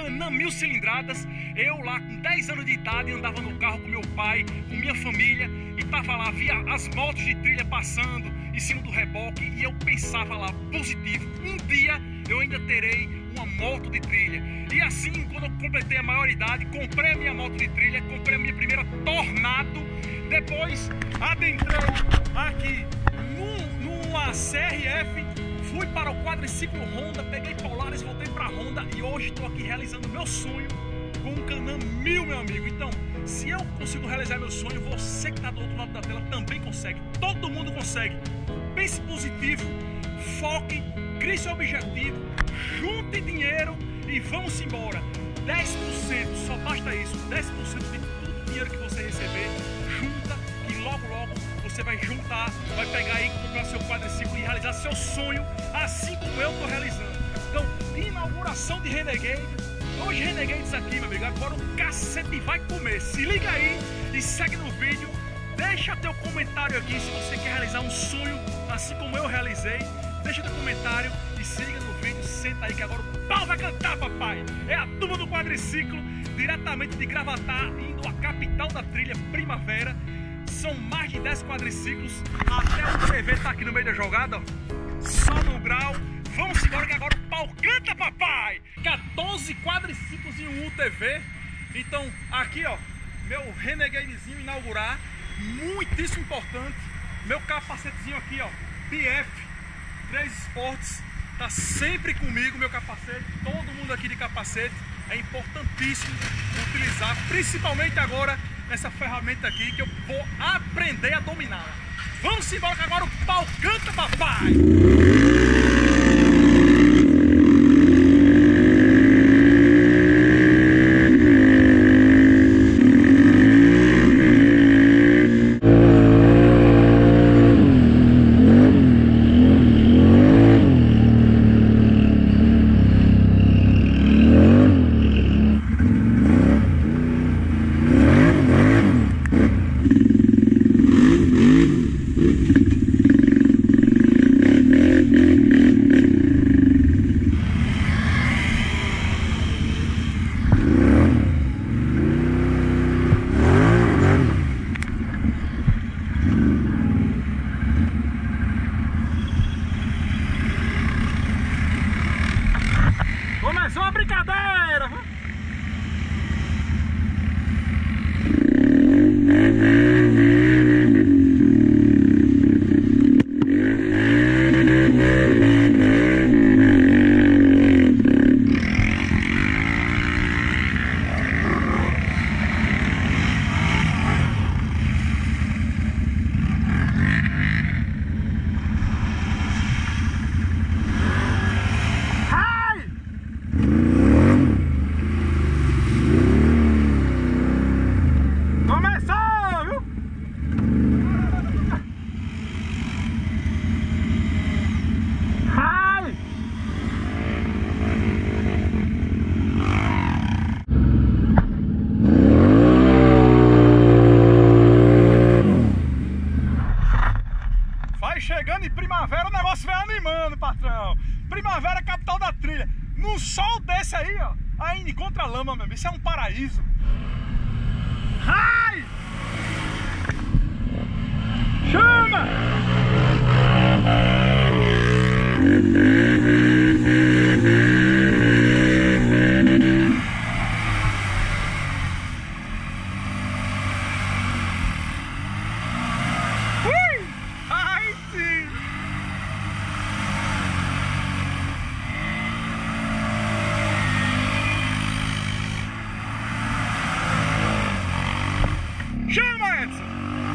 Can-Am 1000 cilindradas. Eu lá com 10 anos de idade andava no carro com meu pai, com minha família, e tava lá, via as motos de trilha passando em cima do reboque, e eu pensava lá, positivo, um dia eu ainda terei uma moto de trilha. E assim, quando eu completei a maioridade, comprei a minha moto de trilha, comprei a minha primeira Tornado, depois adentrei aqui numa CRF, fui para o quadriciclo Honda, peguei Polaris, voltei para Honda e hoje estou aqui realizando meu sonho com um Can-Am 1000, meu amigo. Então, se eu consigo realizar meu sonho, você que está do outro lado da tela também consegue. Todo mundo consegue. Pense positivo, foque, crie seu objetivo, junte dinheiro e vamos embora. 10%, só basta isso, 10% de todo o dinheiro que você receber, junta e logo você vai juntar, vai pegar aí, comprar seu quadriciclo e realizar seu sonho, assim como eu estou realizando. Então, inauguração de Renegade, 2 Renegades aqui, meu amigo, agora o cacete vai comer. Se liga aí e segue no vídeo, deixa teu comentário aqui se você quer realizar um sonho, assim como eu realizei, deixa teu comentário e siga no vídeo, senta aí que agora o pau vai cantar, papai. É a turma do quadriciclo, diretamente de Gravatá, indo à capital da trilha, Primavera. São mais de 10 quadriciclos, até o TV tá aqui no meio da jogada, ó. Só no grau. Vamos embora que agora o pau canta, papai! 14 quadriciclos em um UTV. Então, aqui, ó, meu Renegadezinho inaugurar, muitíssimo importante. Meu capacetezinho aqui, ó, BF 3 Sports, tá sempre comigo, meu capacete. Todo mundo aqui de capacete. É importantíssimo utilizar, principalmente agora, essa ferramenta aqui que eu vou aprender a dominá-la. Vamos embora que agora o pau canta, papai! Começou a brincadeira! Chegando em Primavera, o negócio vai animando, patrão. Primavera, capital da trilha. Num sol desse aí, ó, ainda contra a lama, meu amigo. Isso é um paraíso. Ai! Chama! Chama, Edson!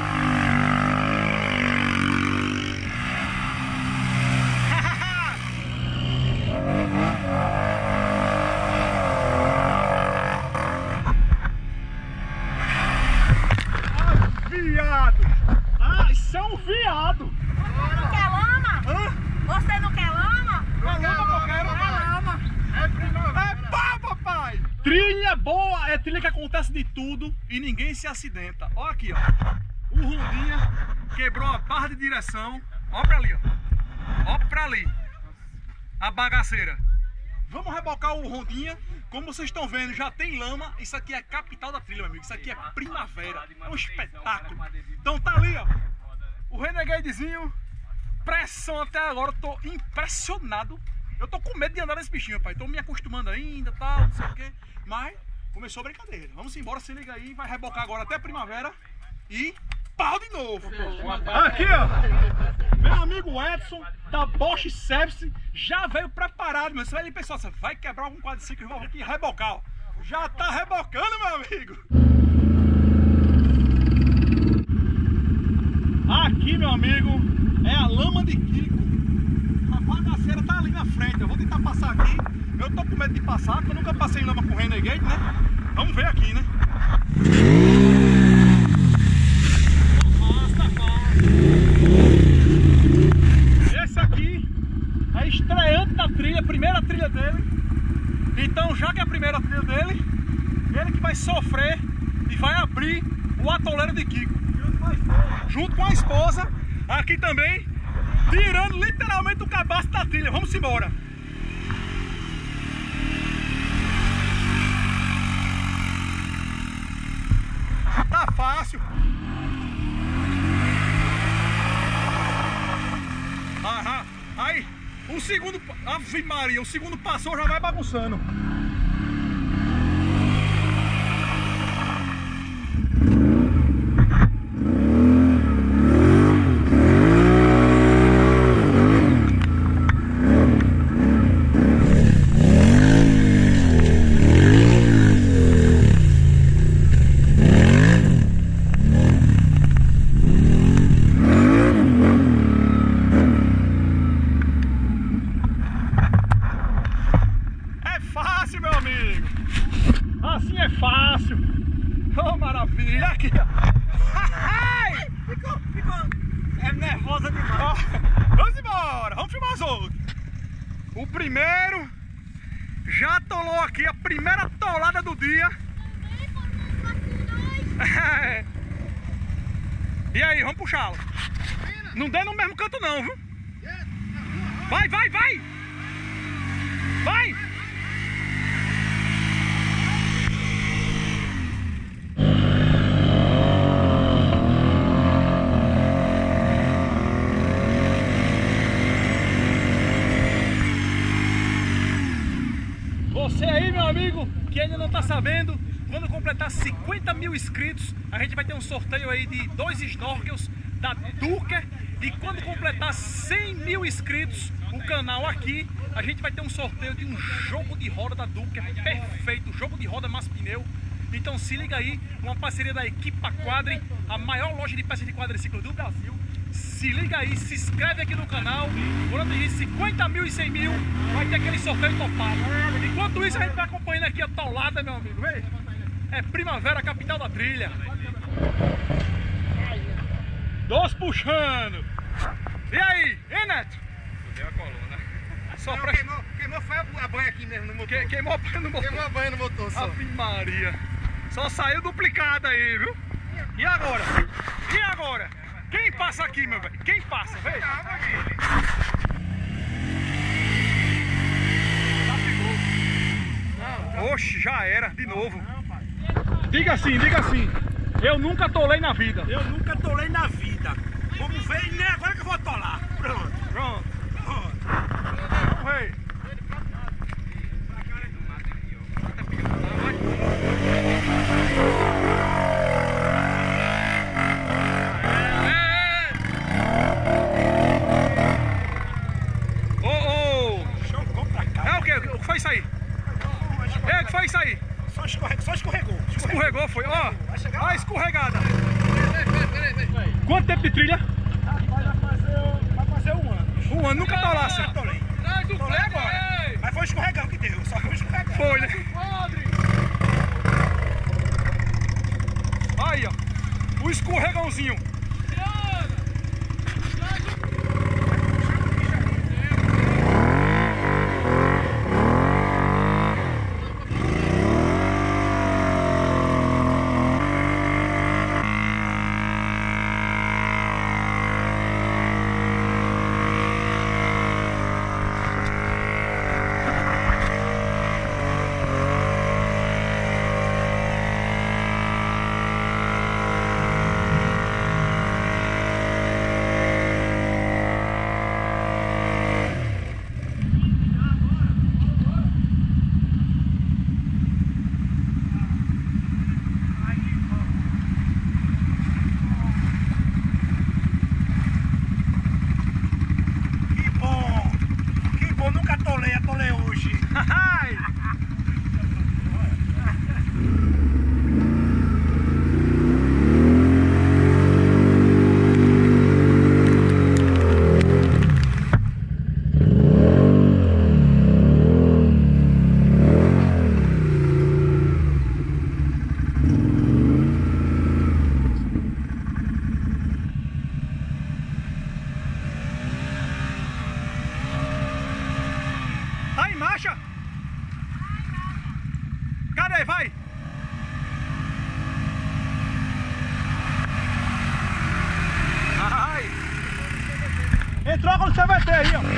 Ai, viado! Ah, isso é um viado! Você não quer lama? Hã? Você não quer lama? Não é lama que eu quero, lama. É primavera. É pá, papai! Trilha boa é trilha que acontece de tudo e ninguém se acidenta. Ó aqui, ó. O Rondinha quebrou a barra de direção. Ó pra ali, ó. Ó pra ali. A bagaceira. Vamos rebocar o Rondinha. Como vocês estão vendo, já tem lama. Isso aqui é a capital da trilha, meu amigo. Isso aqui é primavera. É um espetáculo. Então tá ali, ó. O Renegadezinho. Pressão até agora. Eu tô impressionado. Eu tô com medo de andar nesse bichinho, pai. Tô me acostumando ainda, tal, não sei o quê. Mas começou a brincadeira. Vamos embora, se liga aí. Vai rebocar agora até a primavera. E pau de novo. Aqui, ó. Meu amigo Edson, da Bosch Service, já veio preparado, meu. Você vai ali, pessoal, você vai quebrar algum quadriciclo e vai aqui rebocar, ó. Já tá rebocando, meu amigo. Aqui, meu amigo, é a lama de Kiko. A bagaceira tá ali na frente. Eu vou tentar passar aqui. Eu tô com medo de passar, porque eu nunca passei em lama com Renegade, né? Vamos ver aqui, né? Esse aqui é estreante da trilha, primeira trilha dele. Então, já que é a primeira trilha dele, ele que vai sofrer e vai abrir o atoleiro de Kiko. Junto com a esposa, aqui também, tirando literalmente o cabaço da trilha. Vamos embora. Tá fácil. Aham. Aí, o segundo, Ave Maria, o segundo passou, já vai bagunçando. Assim é fácil. Oh, maravilha. Aqui, ó. Ficou é nervosa demais. Vamos embora. Vamos filmar os outros. O primeiro já atolou aqui a primeira atolada do dia. E aí, vamos puxá-lo. Não dê no mesmo canto não, viu? Vai, vai, vai. Vai. Você aí, meu amigo, que ainda não tá sabendo, quando completar 50 mil inscritos, a gente vai ter um sorteio aí de 2 snorkels da Duker. E quando completar 100 mil inscritos, o canal aqui, a gente vai ter um sorteio de um jogo de roda da Duker perfeito, jogo de roda mais pneu. Então se liga aí, uma parceria da Equipa Quadri, a maior loja de peças de quadriciclo do Brasil. Se liga aí, se inscreve aqui no canal. Quando atingir 50 mil e 100 mil, vai ter aquele sorteio topado. Enquanto isso, a gente vai acompanhando aqui a taulada, meu amigo. Vem. É primavera, capital da trilha. 2 puxando. E aí, hein, Neto? Fudeu a coluna. Só não, pra... queimou foi a banha aqui mesmo no motor. Queimou a banha no motor. Queimou a banha no motor só. Ave Maria. Só saiu duplicada aí, viu? E agora? E agora? Quem passa aqui, meu velho? Quem passa? Vem. Oxe, já era, de novo. Diga assim, eu nunca atolei na vida. Eu nunca atolei na vida. Vamos ver, nem agora que eu vou atolar. Pronto. Pronto. Vamos ver. É o que? O que foi isso aí? É, o que foi isso aí? Só escorregou. Escorregou, foi. Ó, a escorregada. Quanto tempo de trilha? Vai fazer 1 ano. 1 ano, nunca atolasse. Atolei agora. Mas foi escorregão que deu, só foi escorregão. Foi, né? Aí, ó. O escorregãozinho. aí, vai! Ai! Entrou água no CVT aí, ó!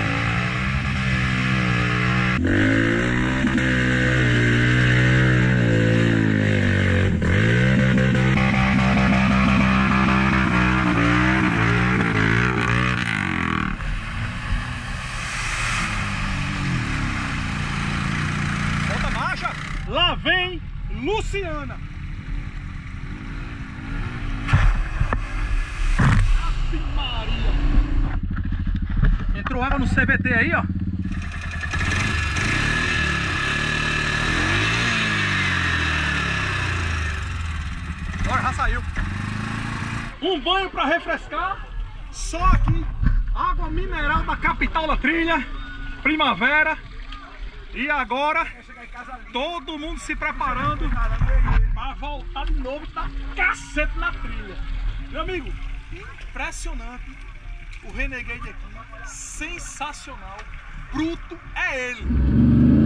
Lá vem Luciana. Ave Maria. Entrou água no CVT aí, ó. Agora já saiu. Um banho para refrescar. Só aqui, água mineral da capital da trilha, Primavera. E agora, todo mundo se preparando para voltar de novo e dar cacete na trilha. Meu amigo, impressionante o Renegade aqui, sensacional, bruto é ele.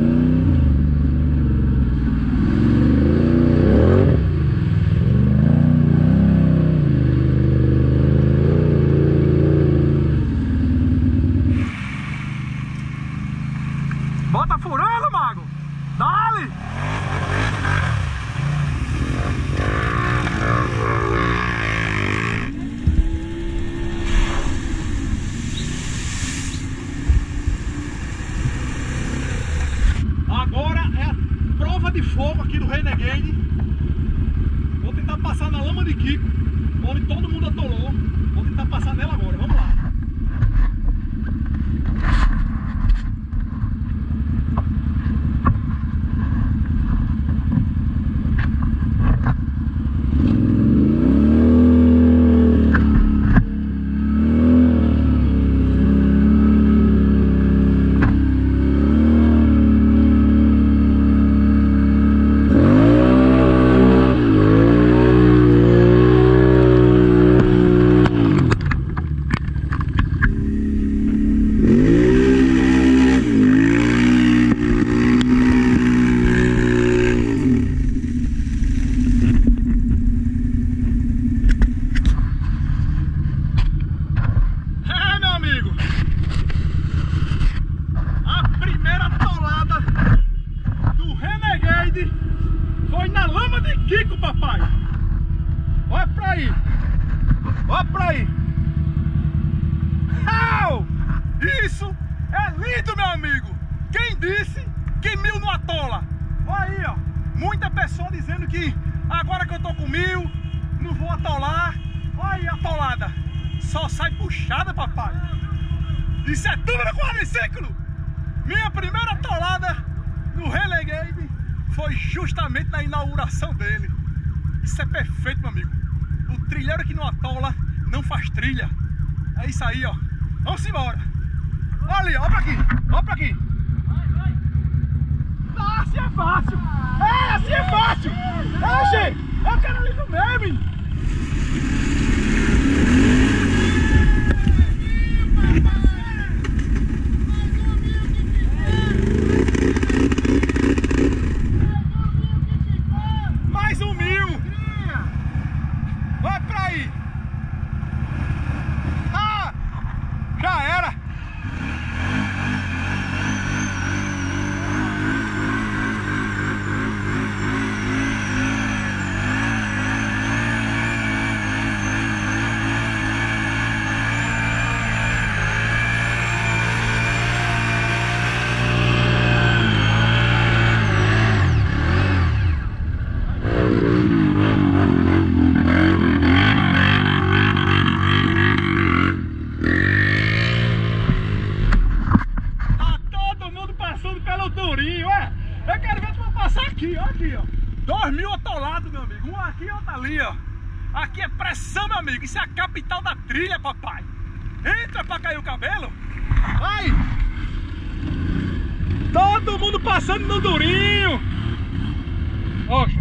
Bota furando, mago! Dale! Agora é a prova de fogo aqui do Renegade. Vou tentar passar na lama de Kiko, onde todo mundo atolou. Vou tentar passar nela agora, vamos lá. Foi na lama de Kiko, papai. Olha pra aí. Olha pra aí. Oh, isso é lindo, meu amigo. Quem disse que 1000 não atola? Olha aí, ó. Muita pessoa dizendo que agora que eu tô com 1000, não vou atolar. Olha aí a atolada. Só sai puxada, papai. Isso é tudo no quadriciclo. Minha primeira atolada no Renegade foi justamente na inauguração dele. Isso é perfeito, meu amigo. O trilheiro que não atola não faz trilha. É isso aí, ó. Vamos embora. Olha ali, olha pra aqui. Olha pra aqui. Ah, assim é fácil. É, assim é fácil. É, gente. Eu quero ali no meio, hein? Mais um 1000. Vai pra aí. Ah, já era. Eu quero ver tu vai passar aqui, ó, aqui, ó. 2000 atolados, meu amigo. Um aqui e outro ali, ó. Aqui é pressão, meu amigo. Isso é a capital da trilha, papai. Entra pra cair o cabelo. Vai. Todo mundo passando no durinho. Oxa.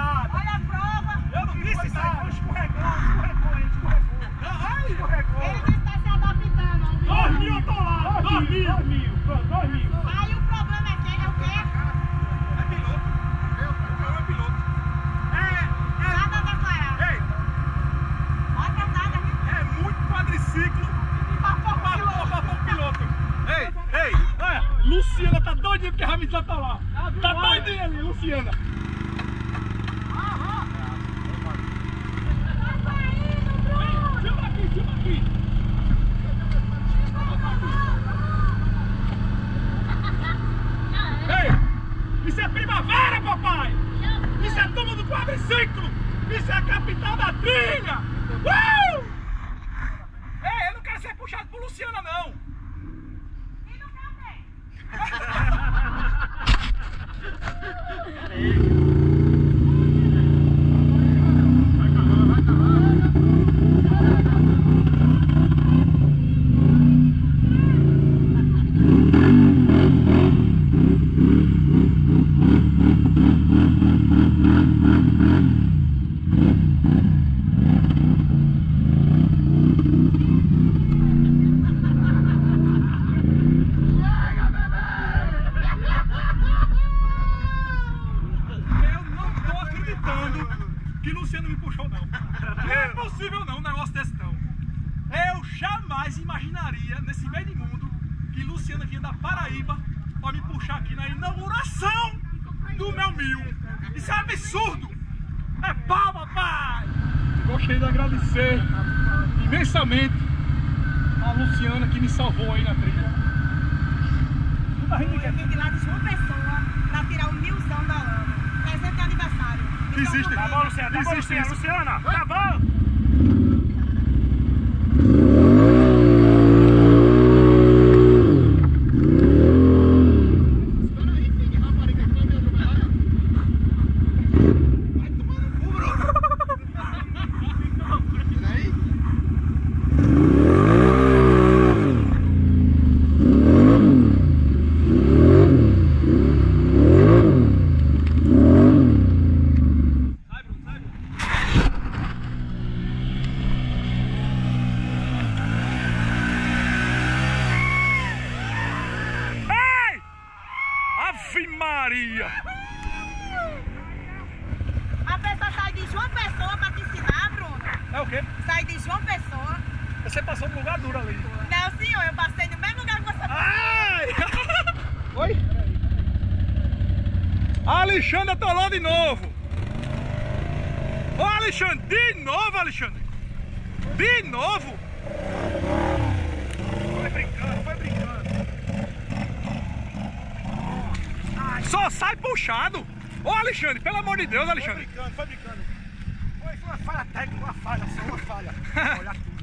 nada. Olha a prova. Eu não disse isso aí. Escorregou. Ele disse que tá se adaptando. 2 mil eu tô lá. 2 mil. Pronto, 2 mil. Aí o problema é que ele é o quê? É piloto. Eu é piloto. Nada a declarar. Ei, Bota nada. é muito quadriciclo para o piloto. Ei, olha, Luciana tá doidinha porque a Ramita tá lá. Tá doidinha ali, Luciana. Filma aqui. Ei, isso é primavera, papai. Isso é turma do quadriciclo. Isso é a capital da trilha. Ei, eu não quero ser puxado por Luciana, não. E não quer Que Luciano me puxou, não. Não é possível não, um negócio desse não. Eu jamais imaginaria, nesse meio de mundo, que Luciana vinha da Paraíba para me puxar aqui na inauguração do meu 1000. Isso é absurdo. É pau, papai. Gostaria de agradecer imensamente a Luciana que me salvou aí na trilha. Tu tá rindo de quê? Eu vim de lá de João Pessoa pra tirar o 1000zão da lama. Presente de aniversário. Desiste. Tá bom, Luciana. Tá bom, Luciana. Luciana, tá bom. Maria! A pessoa sai de João Pessoa pra te ensinar, Bruno. É o quê? Sai de João Pessoa. Você passou no lugar duro ali. Não, senhor, eu passei no mesmo lugar que você passou. Ai! Oi? Alexandre atolou de novo! Ô Alexandre, de novo, Alexandre! De novo! Vai brincando, vai brincando. Só sai puxado! Ô Alexandre, pelo amor de Deus, Alexandre! Foi brincando, foi brincando. Foi uma falha técnica, uma falha, só uma falha. Olha tudo.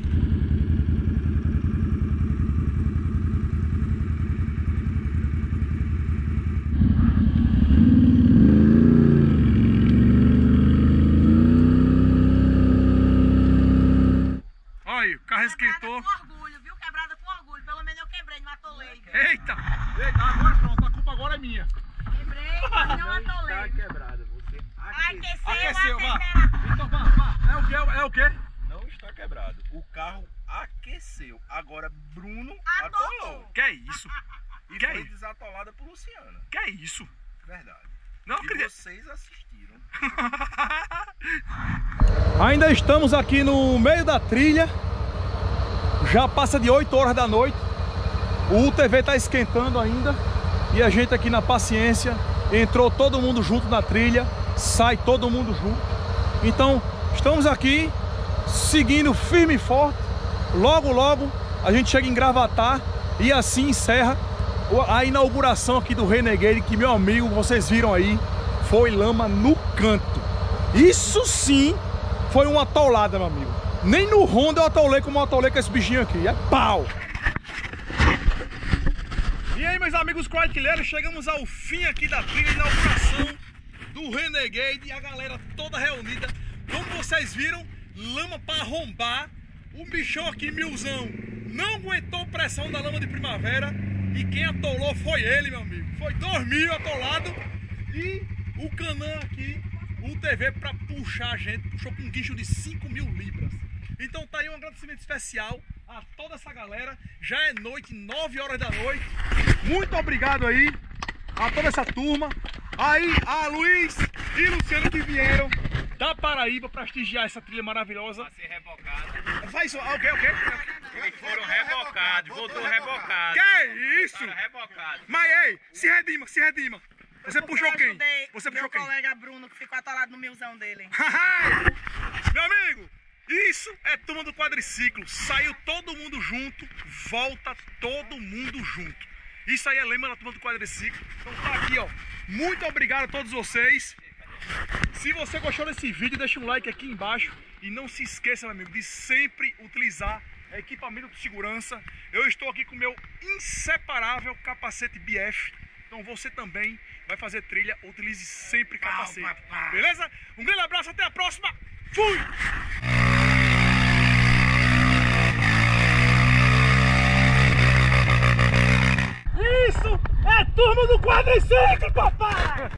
Olha, o carro esquentou. Quebrada com orgulho, viu? Quebrada com orgulho. Pelo menos eu quebrei, não atolei. Eita! Eita, agora pronto, a culpa agora é minha. Quebrei, mas não atolei. Está quebrada, você Aqueceu, vá. aqueceu. Então vá. É o quê? É o quê? não está quebrado. O carro aqueceu. Agora Bruno Atolou. atolou. Que é isso? E Que foi é isso? desatolada por Luciana. Que é isso? Verdade. Não E acredito. vocês assistiram. Ainda estamos aqui no meio da trilha. Já passa de 8 horas da noite. O UTV está esquentando ainda. E a gente aqui na paciência. Entrou todo mundo junto na trilha. Sai todo mundo junto. Então estamos aqui seguindo firme e forte. Logo, logo a gente chega em Gravatar. E assim encerra a inauguração aqui do Renegade. Que, meu amigo, vocês viram aí, foi lama no canto. Isso sim foi uma atolada, meu amigo. Nem no Honda eu atolei como eu atolei com esse bichinho aqui. É pau! E aí, meus amigos quadrilheiros, chegamos ao fim aqui da trilha de inauguração do Renegade. E a galera toda reunida. Como vocês viram, lama para arrombar. O bichão aqui, milzão, não aguentou pressão da lama de primavera. E quem atolou foi ele, meu amigo. Foi 2000 atolado. E o Canã aqui, o TV para puxar a gente, puxou com um guincho de 5.000 libras. Então tá aí um agradecimento especial a toda essa galera. Já é noite, 9 horas da noite. Muito obrigado aí a toda essa turma. Aí a Luiz e Luciano que vieram da Paraíba prestigiar essa trilha maravilhosa. Vai ser rebocado. Faz isso, ok. Eles foram rebocados, voltou rebocado. Que isso? Foram rebocados. Mas ei, se redima. Você puxou quem? Você puxou meu quem? colega Bruno, que ficou atolado no milzão dele. Meu amigo, isso é turma do quadriciclo. Saiu todo mundo junto, volta todo mundo junto. Isso aí é lema da turma do quadriciclo. Então tá aqui, ó. Muito obrigado a todos vocês. Se você gostou desse vídeo, deixa um like aqui embaixo. E não se esqueça, meu amigo, de sempre utilizar equipamento de segurança. Eu estou aqui com o meu inseparável capacete BF. Então você também vai fazer trilha, utilize sempre capacete. Beleza? Um grande abraço, até a próxima. Fui! Isso é turma do quadriciclo, papai!